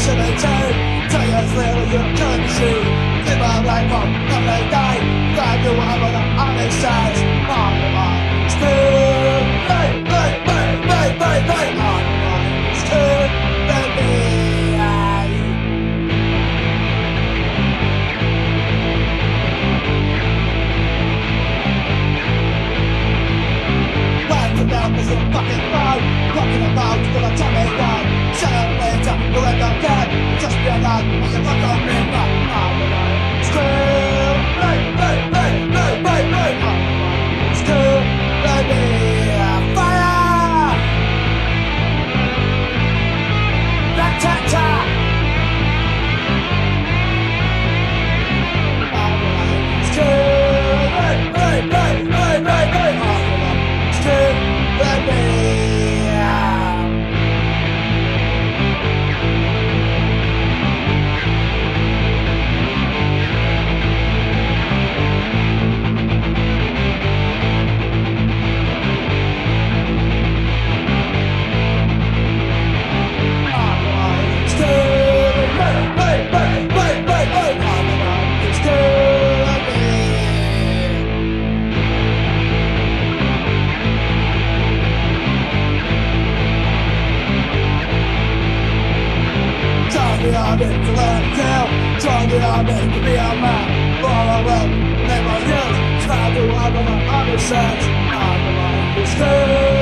17, 2 years later you couldn't see. Live my life on every day. God knew whatever the honest says. On the line, still, hey, hey, hey, hey, hey, hey. On the line, still, baby, Wiped about this little fucking road. Walking about, gonna tell me why. Shut later, you'll end up dead. Just be alive, or you fuck on me. On the line, still, hey, hey, hey, hey, hey, hey. On the line, still, baby, fire! Rat-tat-ta! On the line, still, hey, hey, hey, hey, hey, hey. On the line, still, baby. I've been to learn to tell. Stronger I've been to be a man. All I will, never use. Try to have an understand. I'm the one who's good.